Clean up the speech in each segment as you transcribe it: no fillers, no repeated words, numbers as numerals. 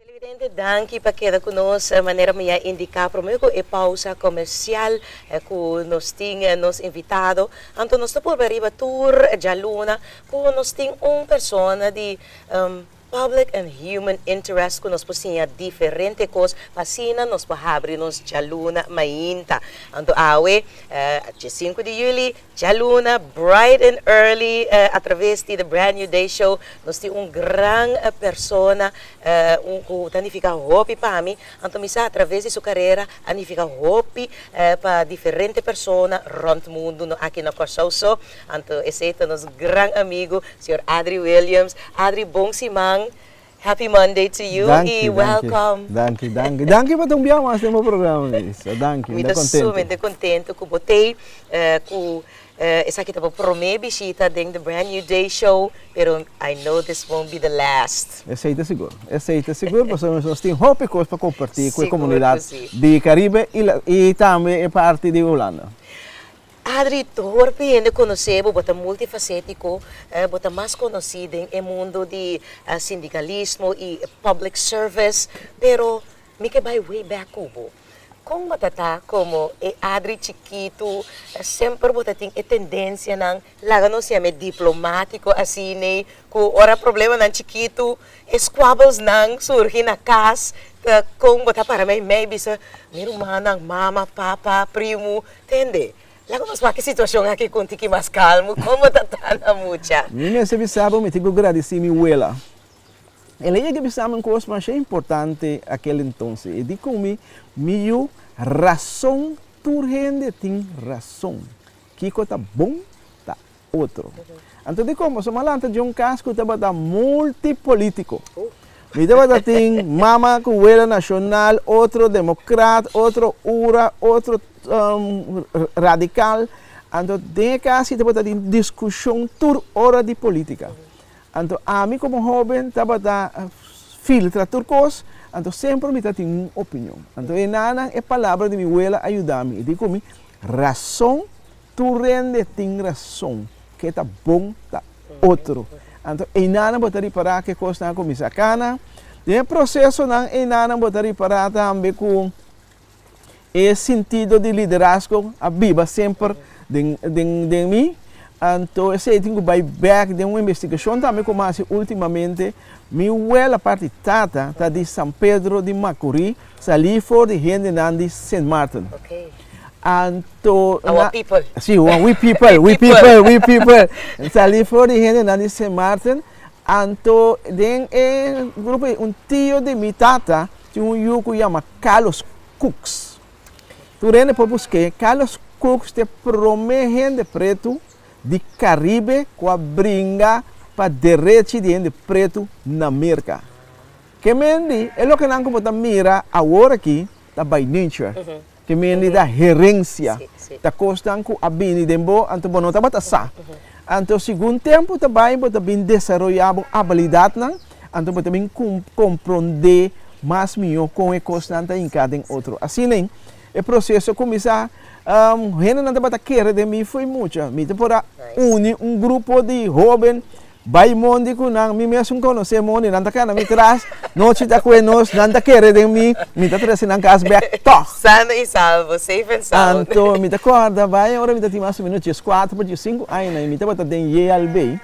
Televidente, danke para quedar conosco. A maneira que eu indicar para mim é pausa comercial que nós tínhamos nos invitado. Então, nós estamos por arriba tour de Luna, que nós temos uma pessoa de public and human interest que nós possuímos diferentes coisas. Vacina, nós podemos abrir-nos de Luna mainta. Então, dia 5 de julho, de Luna, bright and early, através do Brand New Day Show, nós temos uma grande pessoa que fica hopi para mim. Então, através de sua carreira, ele fica hopi para diferentes pessoas rond o mundo aqui na Corsoso. Então, esse é nosso grande amigo, Sr. Adri Williams. Adri, bom simang. Happy Monday to you e welcome. Danke para itong biyamas ng mga programa nisso. Danke, muito contente que botei essa aqui estava promê visita dentro do Brand New Day Show, pero I know this won't be the last. Aceita seguro, porque nós temos hope coisas para compartilhar com a comunidade de Caribe e também é parte de Holanda. Adri, tu gente conhecemos, bota multifacético, bota mais conhecido em mundo de sindicalismo e public service, pero me que vai way back kubo. Como batata como Adri chiquito, sempre bota tem a tendência nang laga não se chama diplomático assim né, que ora problema nang chiquito, squabbles nang surge na casa, como bota para mim maybe sa meu irmão, mama, papa, primo, entende? Lago mas que situação aqui contigo mais calmo, como está na mucha? Minha sabe, me tenho que agradecer minha abuela. Ela ia que sabe uma coisa mais importante aquele então, e de como minha razão, tu gente tem razão, que coisa bom tá outro. Então de como somos lá de um caso que estava multipolítico. Me dava ter mama que era nacional, outro democrata, outro ura, outro radical. Então, de casa, estava ter discussão toda hora de política. Então, a mim como jovem, estava a filtrar tudo coisas. Então, sempre me tinha uma opinião. Então, e nada, a palavra de minha abuela ajuda-me. E digo me, razão, tu rende tem razão. Que está bom, está outro. Então, e nada, botar reparar que coisa não começa cana. E o processo não, e nada, botar reparar também com esse sentido de liderazgo, a viva sempre de mim. Então, esse tenho que back de uma investigação também como assim, ultimamente, minha abuela parte tata está de São Pedro de Macuri, ali fora de gente de Saint Martin. Okay. Então, our people. Sim, we people. Ali fora de gente de Saint Martin. Então, tem grupo tio de minha tata, tinha yuko chama Carlos Cooks. Tu rende para buscar Carlos Cooks te promete de preto de Caribe com a bringa para direito de gente preto na América. Que mendi, é o que não como mira agora aqui da by nature. Que mendi da gerência. Da costa com a bini dembo, então bom não tá bata sa. Então segundo tempo também bota bem desenvolvido a habilidade não, então bota bem compreender mais melhor com a constante em cada outro. Assim nem o processo começar gente não bata querer de mim foi muito. Me para unir um grupo de jovens vai mundo com não me mesmo conhecer mundo não tá cara me traz noite da com nós não tá querer de mim me tá trazendo na casa back to sano e salvo, safe and sound. Então me tá corda vai agora me tá tem mais minutos 4 para 5 ainda me tá bota den YLB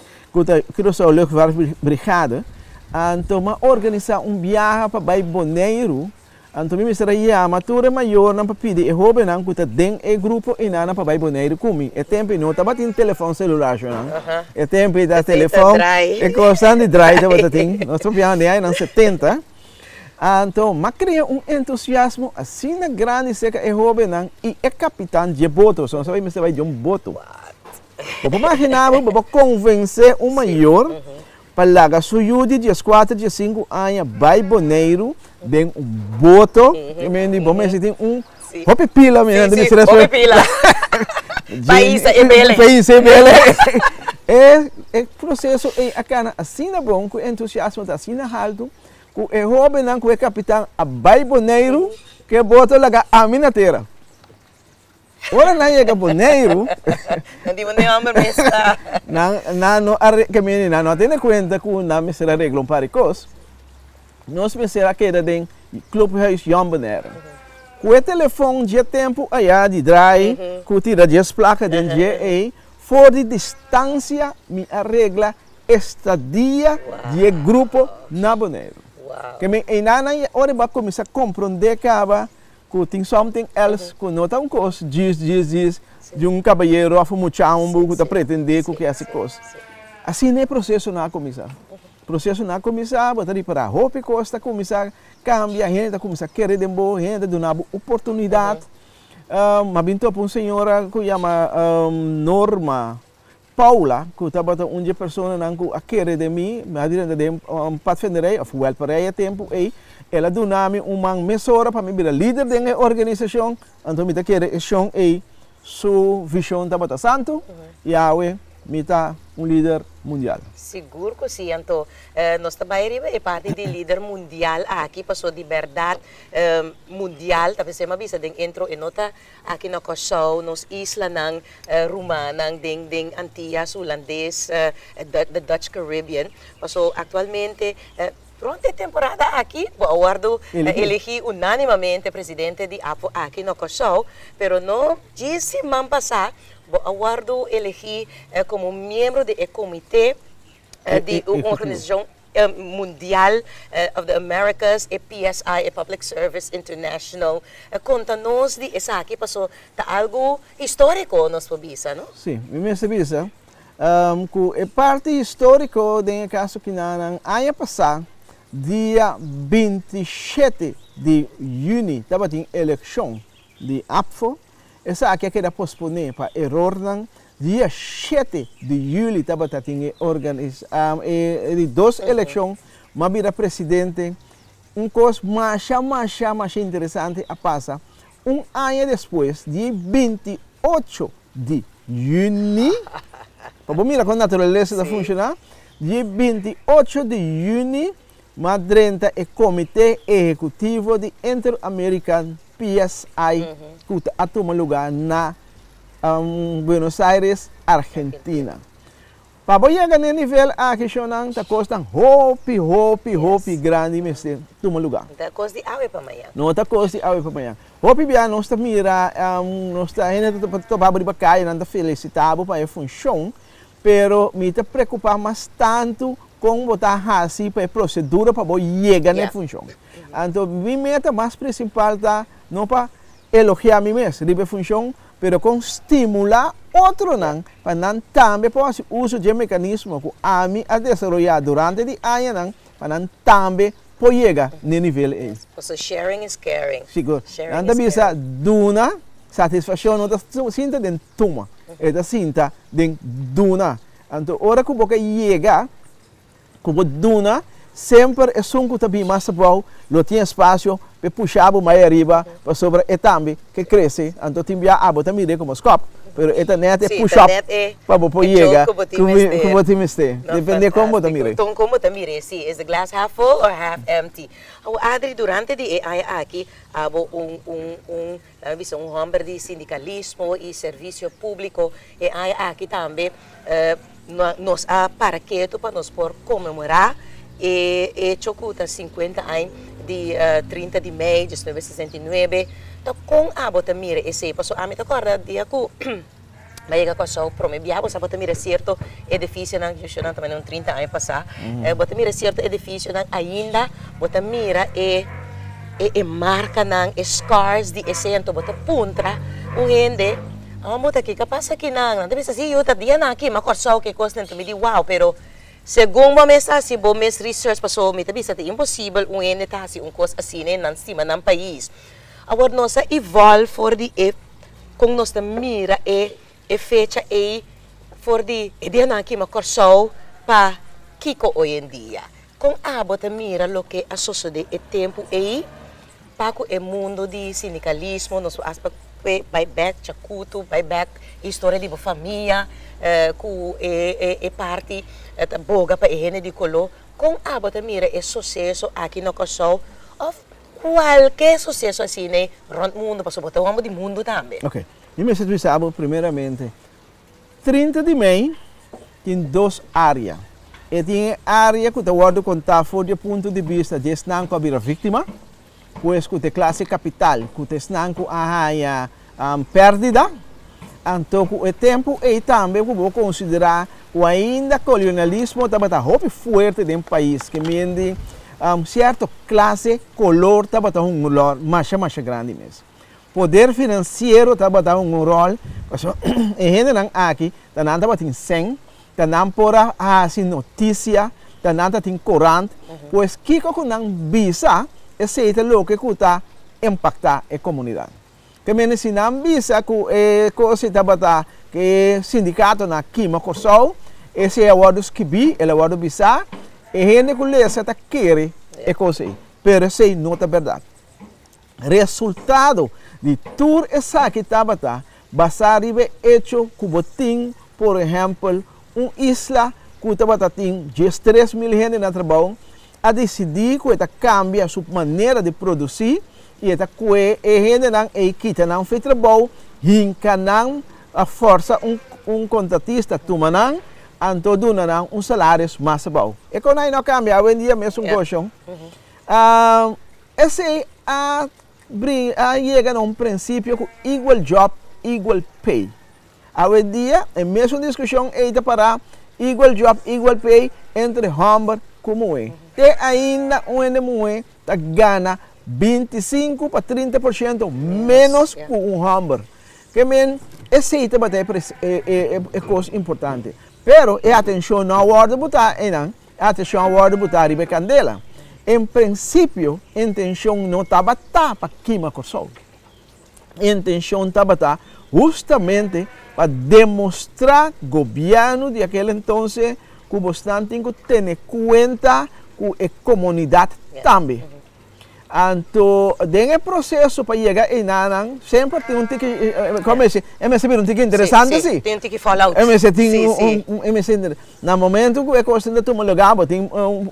que eu sou leuk várias brigada então ma organizar viagem para Bai Boneiro. Então, me será a matura maior não para pedir e jovem não que tem e grupo e nada para Bai Boneiro comigo. É tempo não tá batendo telefone celular não. É tempo da telefone. É constante drive da bota tem. Nós trabalhamos aí nos 70. Então, mas cria entusiasmo assim na grande seca e jovem não e é capitão de boto. Só sabe me vai de boto. Vou imaginar, vou convencer o maior para largar suyo de dias 4, dias 5 anos Bai Boneiro. Tem boto, que me diz, bom, tem hopi pila, me diz, hopi pila. País é bele. País é bele. É processo é a cana assim na bom, com entusiasmo assim na alto, com é jovem não com é capitão a Bai Boneiro, que boto laga a minha terra. Ora não é Boneiro. Não digo nem homem mesta. Não, que me não tem conta com na me será reglão para cos. nós pensamos que era de clubhuis Jambenaire. Com o telefone de tempo aí de drai, com tira de placa de GE, for de distância me arregla estadia de grupo na Bonaire. Que me enana ora vai começar a compreender que tem something else que não tá coisa diz de caballeiro a fumuchar que tá pretender que essa coisa. Assim é processo na comissão. Processo na comissão, bater para a roupa costa começar cambia a gente começar a querer dembo gente de uma oportunidade. Mas binto para uma senhora que chama Norma Paula, que estava uma pessoa que a querer de mim, mas direi de patfenderei, of well para ela tempo e ela deu nome uma mesora para me virar líder da organização, então me querer ação e sua visão estava santo e awe me tá líder mundial. Seguro que sim, então nós também é parte de líder mundial aqui passou de verdade mundial, talvez se mais bisa dentro e nota aqui no show nos isla ng Rumana, ding Antillas, Holandês, the Dutch Caribbean, passou atualmente durante a temporada aqui, o aguardo elegi unanimamente presidente de APO aqui no show, pero no disse man passar o aguardo elegi como membro do comitê de organização mundial of the Americas e PSI e Public Service International. Conta-nos de essa aqui passou tá algo histórico nos pobisa, não? Sim, me sabia. É parte histórico do caso que na ano passado, dia 27 de junho, estava em eleição de APFO. Essa aqui era posponer para erro dia 7 de julho estava em organizar duas eleições, mas vira presidente, coisa mais interessante a passar. Ano depois, dia 28 de junho, para mirar como a natureza está funcionando, dia 28 de junho, Madrenta é Comitê Executivo de Inter-American PSI, que a tomar lugar na Buenos Aires, Argentina. Para chegar no nível aqui, está custando hopi grande, mas toma lugar. Está coisa de água para amanhã. Não está coisa de água para amanhã. Hopi bem, nós estamos mira, nós estamos tomando para cair, nós estamos felicitados para a função, pero me está preocupado mais tanto com botar assim para a procedura para chegar na função. Então, minha meta mais principal está não para elogiar mim mesmo, de função, pero com estimular outro não, para não também poder uso de mecanismo que a mim a desenvolver durante o ano, para não também poder chegar no nível E. So sharing is caring. Seguro. Anda bisa duna satisfação não está sinta de toma, está sinta de duna. Então, hora que você chega, como duna, sempre é som que também mais bom, não tem espaço para puxar mais arriba, para sobre e também que cresce. Então, tem que abo também como scope, pero esta net é push up para poder chegar como time este. Depende como também. Então, como também, sim, is the glass half full or half empty? Adri, durante de aqui, abo homem de sindicalismo e serviço público e aqui também nós para que para nós por comemorar e chocuta 50 anos de 30 de maio de 1969. Então, com a botamira esse passou a me acorda dia que mas eu só promebiava a botamira certo edifício não gestionando também não 30 anos passar. Botamira certo edifício não ainda botamira e marca não scars de essento bota puntra gente bota aqui capaz aqui não deve ser assim eu tá dia não aqui mas corso que costa então me di wow pero segundo mês assim bom mês research passou me também é impossível gente tá assim coisa assim não cima não país agora nós evolve for de com nós mira e fecha e for de dia não aqui mas corso para Kiko hoje em dia com a bota mira lo que a sociedade é tempo e para o mundo de sindicalismo nosso aspecto buyback, chacuto, buyback, história de família, que é parte da boga para a de colo, com a bota mira é sucesso aqui no Kosovo, of qualquer sucesso assim, né, no mundo, para botar o de mundo também. Ok, eu me sinto primeiramente, 30 de maio tem duas áreas. e tem área que está contar do ponto de vista de não com a vítima, pois que tem classe capital, que não com a perdida, então o tempo e também vou considerar o ainda colonialismo estava muito forte dentro do país, que mende certa classe, color estava um rol mais grande mesmo. Poder financeiro estava rol, e gente aqui, estava tem 100, não pode fazer notícia, não tem corante, pois que com não visa, esse é o que está impactar a comunidade. Que menos se não visa que coisa estava que sindicato na Kima Corsol, esse é o acordo que vi, ele é o acordo visa, e gente que lê essa quer é coisa aí, pero esse não é verdade. Resultado de tudo essa que estava basado em hecho que botin, por exemplo, isla que estava tem 3 mil gente na trabalho, a decidir que cambia a sua maneira de produzir e esta que a gente não é que não fez trabalho, hinca não a força contratista toma não, então dona não salário mais bom. E quando aí não cambia, hoje em dia mesmo gosto. Esse chega a princípio com igual job, igual pay. Hoje em dia, a mesma discussão é para igual job, igual pay entre homem e mulher. E ainda mulher ganha 25 para 30% menos que homem. Que men, esse é coisa importante. Pero a atenção na hora de botar, atenção na hora de botar a candela. Em princípio, a intenção não estava para queimar o sol. A intenção estava justamente para demonstrar ao governo de aquele então que você tem que ter em conta com a comunidade também. Então, nesse processo para chegar em Nanang, sempre tem tique, como é um tique interessante, sim. Tem tique fallout. Tem no momento que a coisa de tomar lugar, tem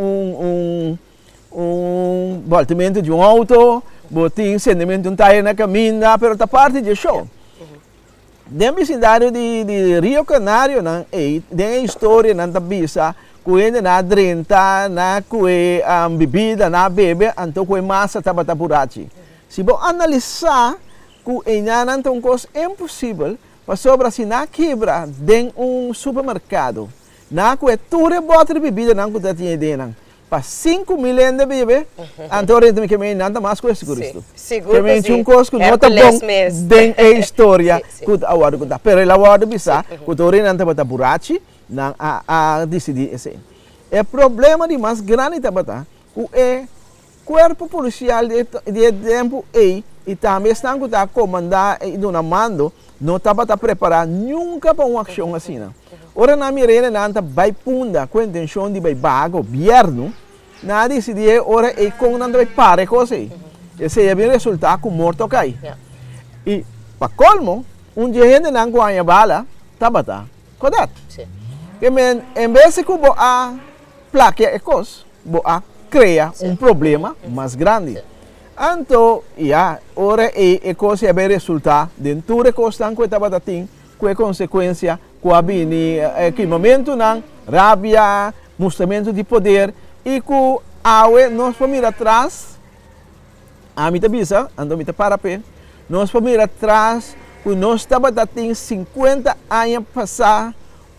voltamento de auto, tem sentimento de taia na caminha, pero a parte de show. Dentro do cidade de Rio Canário, tem a história na tabisa, que na drenta, na bebida, na bebê, então que massa estava tapurachi. Se você analisar, que então coisa impossível, para sobra se na quebra de supermercado, na que tudo bota de bebida não que tinha dentro. Para 5 milhões de bebês, então a gente me nada mais com esse curso. Seguro que sim. Coisa que não está bom dentro da história que a hora contar. Pero ela hora bisa, que o não estava tapurachi, não a decidir esse. O problema de mais grande estava é corpo policial de tempo e também estão a comandar e dando mando não estava preparado nunca para uma ação assim. Ora na mirena não vai punda com a intenção de vai governo na decidir ora e com não vai parar coisa. Esse é o resultado com morto cai. E para colmo gente não ganha bala estava correto. Que men em vez de que a placa é coisa, cria problema mais grande. Então, ora é coisa é resultado dentro de coisa que estava tendo, com consequência, com a equipamento, rabia, mostramentos de poder e que nós vamos ir atrás, a minha bisa, ando minha parapé, nós vamos ir atrás, que nós estava tendo 50 anos passar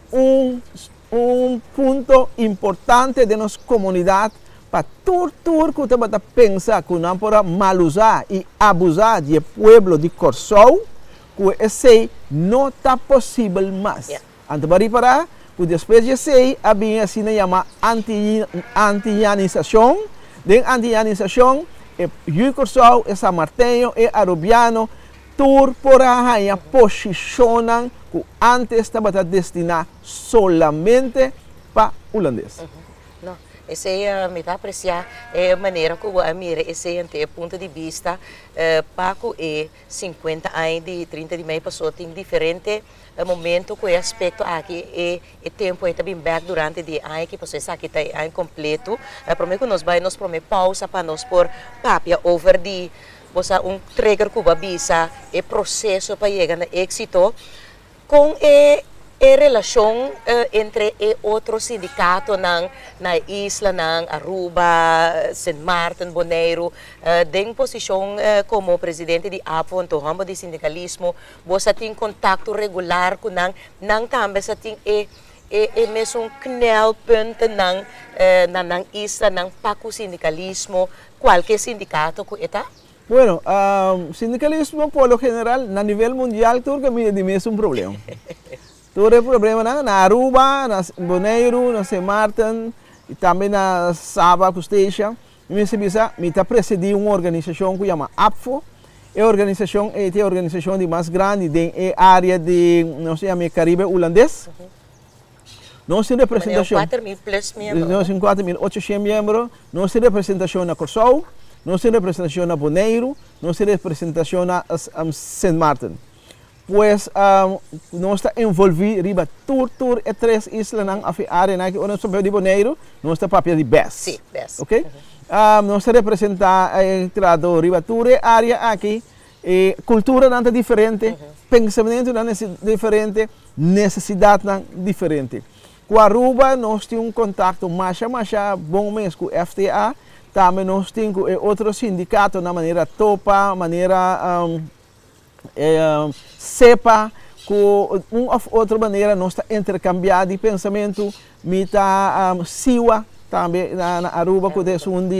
ponto importante de nossa comunidade para tudo que estava a pensar que não pode mal usar e abusar do povo de Corsol, que esse não está possível mais. Então, para que depois de esse, havia assim chama anti-ianização. De anti-ianização, o Corsol, o San Martín, e Arubiano, tudo por aí posicionam que antes estava destinado solamente para holandês. Esse é me dá apreciar a maneira que eu miro esse é ponto de vista para que 50 anos de 30 de meio passou tem diferente momento com aspecto aqui e tempo é também back durante de ano que você sabe que está incompleto para mim que nós promete pausa para nós por papia over de você trigger que vai bisa e processo para chegar no êxito com a relação entre outros sindicatos na isla ng Aruba, St. Martin, Bonaire, den posição como presidente de APO, então ramo de sindicalismo, você tem contato regular com nang também você tem mesmo knelpunt ng isla ng paco sindicalismo, qualquer sindicato que está? Bueno, sindicalismo por lo general, a nível mundial, tudo que mira de mesmo problema. Todo o problema na Aruba, na Bonaire, na St. Martin, e também na Sabah, Costeja. Me está presidindo uma organização que chama APFO. É a organização de mais grande da área de, não sei, Caribe holandês. Nós temos representação. 4.000 plus membros. Nós temos 4.800 membros. Nós temos representação na Corsou, nós temos representação na Bonaire, nós temos representação na St. Martin. Pues nós está envolvido riba tur e 3 islas na área na que nós estamos de Bonaire, nós está papel de BES. Sim, BES. Ok? Nós representa entrado riba tur área aqui, cultura não diferente, pensamento não diferente, necessidade não diferente. Com a Aruba nós temos contato mais bom mesmo com o FTA, também nós temos outro sindicato na maneira topa, maneira sepa com uma ou outra maneira nós está intercambiando de pensamento, mita siwa também na Aruba que é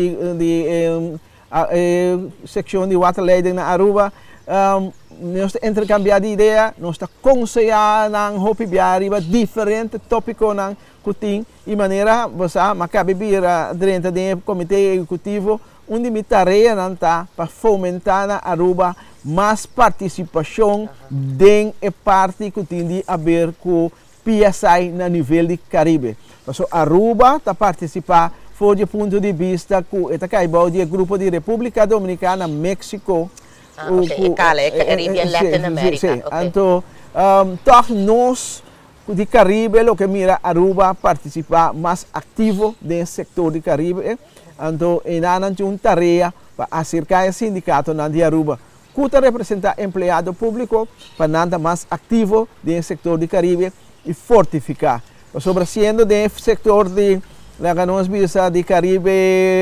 seção de waterleiding na Aruba, nós está intercambiando de ideia, nós está aconselhando na hopibiari diferente tópico na kuting e maneira você macabe bira dentro do comitê executivo onde me tarefa não está para fomentar na Aruba mais participação dentro da parte que tem a ver com PSI no nível de Caribe. Então, Aruba está participando do ponto de vista que o grupo de República Dominicana, México, Caribbean, Latin America. Então, nós de Caribe, o que mira Aruba participar mais ativo do setor de Caribe. Então, tem uma tarefa para acercar o sindicato de Aruba. Que representa empregado público para nada mais ativo do setor de Caribe e fortificar. Sobre sendo do setor de nós visa de Caribe,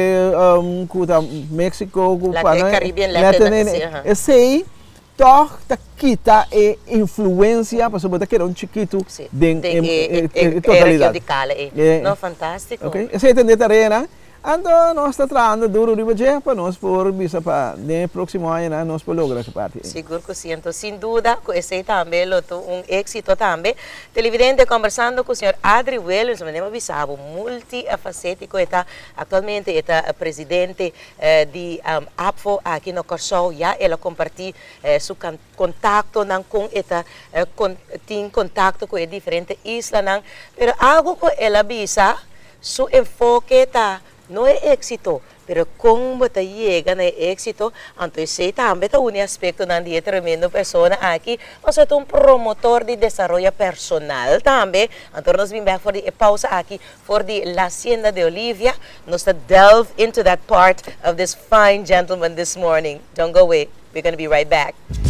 México, Caribbean, Latin, esse toch quita a influência para sobre daquele chiquito de totalidade. Não, fantástico. Ok, esse é a tarefa. Então, nós estamos trabalhando duro para nós por visa para no próximo ano nós por lograr essa parte. Seguro que siento, sem dúvida, que esse também êxito também. Televidente conversando com o senhor Adri Williams, mas não bisabo, multifacético, está atualmente presidente de APFO aqui no Corsou, já ela compartilha seu contato com tem contato com diferentes islas, mas algo que ela bisa, seu enfoque está no é éxito, pero como te llega no éxito, entonces también es un aspecto de tremendo persona aquí, o sea, un promotor de desarrollo personal también. Entonces nos vamos back for the pausa aquí for the La Hacienda de Olivia, nos delve into that part of this fine gentleman this morning. Don't go away, we're going to be right back.